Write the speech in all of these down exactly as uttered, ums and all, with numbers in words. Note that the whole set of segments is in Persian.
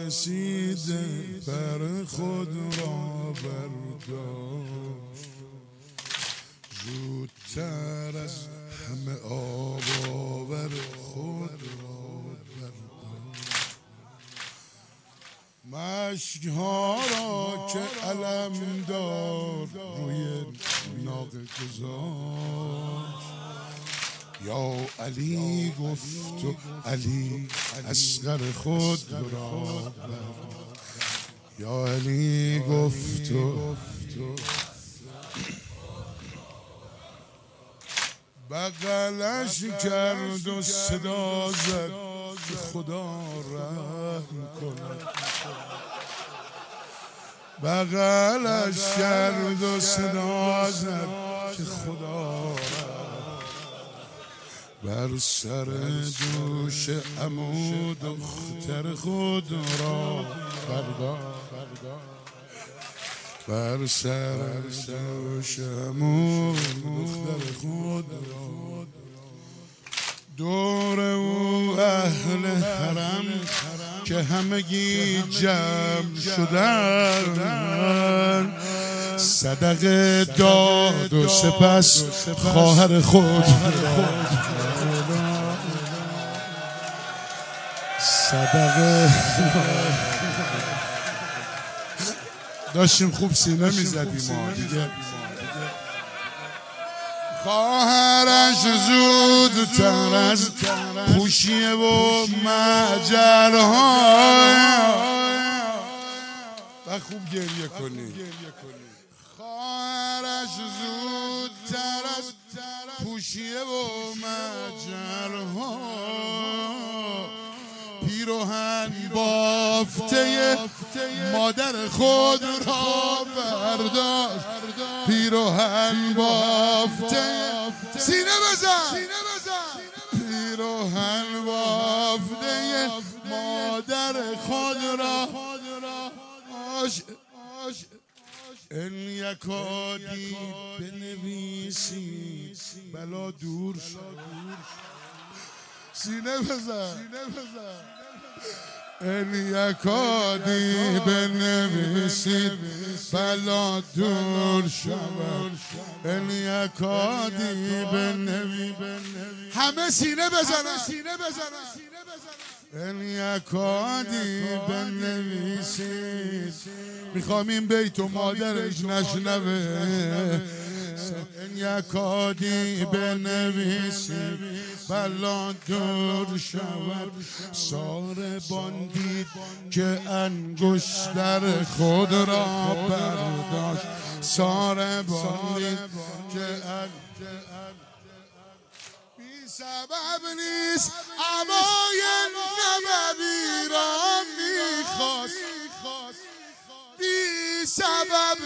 رسیده بر خود را برداشت، زودتر از همه آب آور خود را برداشت. مشک‌ها را که علم دار روی ناقه گذاشت، یا علی گفت و علی اصغر خود را برداشت. یا علی گفت و بغلش کرد و صدا زد که خدا رحم کند. بغلش کرد و صدا زد که خدا رحم بر سر دوش عمو دختر خود را برداشت. بر سر دوش عمو دختر خود را دور او اهل حرم که همگی جمع شدن، صدقه داد و سپس خواهر خود صدقه داشتیم خوب سینه میزدیم ما دیگه. خواهرش زودتر از پوشیه و مجرهای و خوب گریه کنی. خواهرش زودتر از پوشیه و مجرها پیراهن بافته مادر خود را برداشت. پیراهن بافته سینه بزن پیراهن بافته مادر خود را ان یکادی بنویسی بلا دور شد. سینه بزن ان یکادی بنویسید بلا دور شود. ان یکادی بنویسید همه سینه بزنن ان یکادی بنویسید. میخوام این بیت و مادرش نشنوه. ان یکادی بنویسید بلا دور شود. ساربان دید که انگشتر خود را برداشت. ساربان دید که بی سبب نیست عبای نبوی را میخواست. بی سبب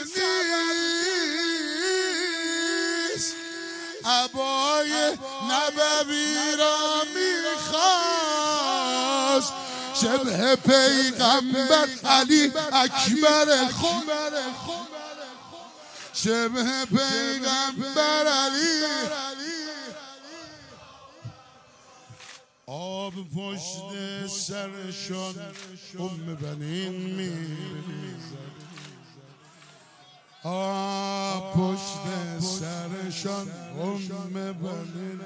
نیست عبای نبوی را میخواست. شبه پیغمبر علی اکبر خود شبه پیغمبر علی آب پشت سرشان ام بنین میریزد. آب پشت سرشان ام بنین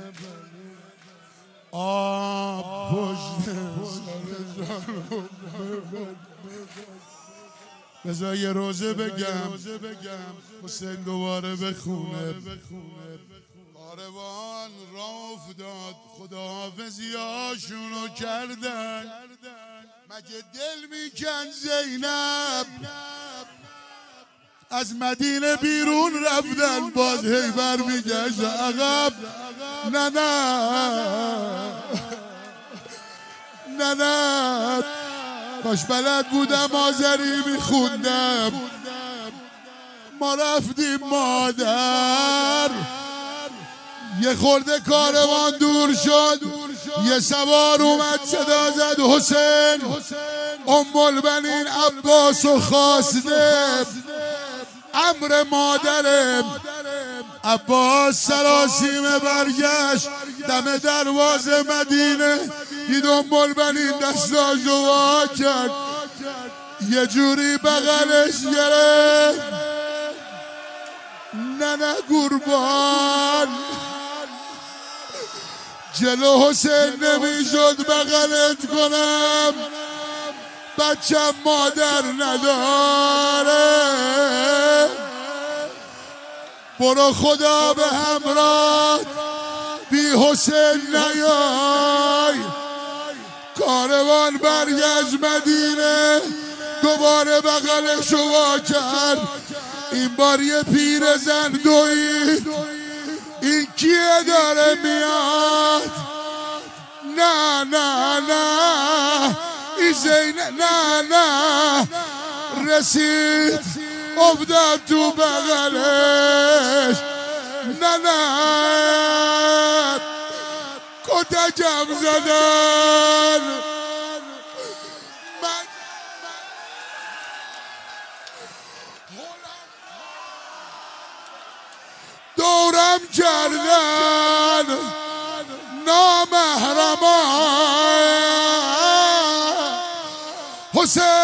آب پشت سرشان ام بنین. بذار یه روزه بگم حسین دوباره بخونه. کاروان راه افتاد خداحافظیاشونو کردن. مگه دل میکن زینب از مدینه بیرون رفتن باز هی برمیگشت عقب. نه نه نه نه کاش بلد بودم آذری میخوندم. ما رفتیم مادر یه خورده کاروان دور شد. یه سوار اومد صدا زد حسین ام البنین عباس و خواسته. امر مادرم عباس سراسیمه برگشت دم دروازه مدینه دید ام البنین دستاشو وا کرد. یه جوری بغلش گرفت نه نه قربان جلو حسین نمیشد بغلت کنم بچم مادر نداره برو خدا به همراه بی حسین نیای کاروان برگشت مدینه دوباره بغلشو وا کرد این بار یه پیر زن دوید این کیه داره میاد نه نه نه این زین نه نه رسید افتاد تو بغلش نه نه کتکم زدن من دورم کردن نامحرمان حسین